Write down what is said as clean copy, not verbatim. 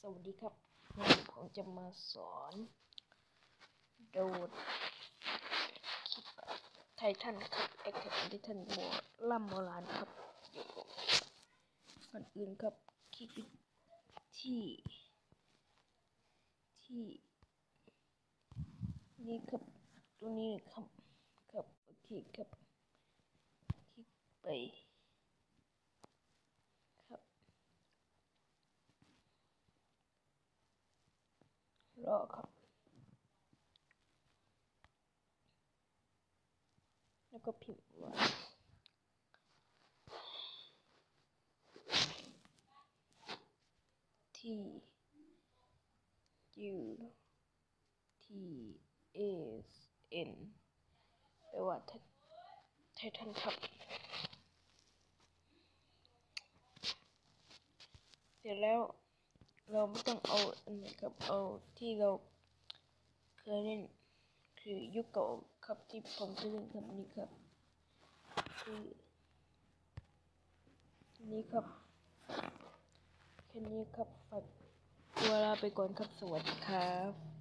สวัสดีครับวันนี้ผมจะมาสอนโดดไททันครับแอคแท็กไททันโบล่ำโบราณครับก่อนอื่นครับคลิกที่นี่ครับตัวนี้ครับโอเคครับคลิกไปครับรอครับแล้วก็พิมพ์ว่าTUTAN แปลว่าไททันครับเสร็จแล้วเราไม่ต้องเอาอันไหนครับเอาที่เราเคยเล่นคือยุคเก่าครับที่ผมจะเล่นครับนี่ครับคือนี่ครับแค่นี้ครับฝากตัวลาไปก่อนครับสวัสดีครับ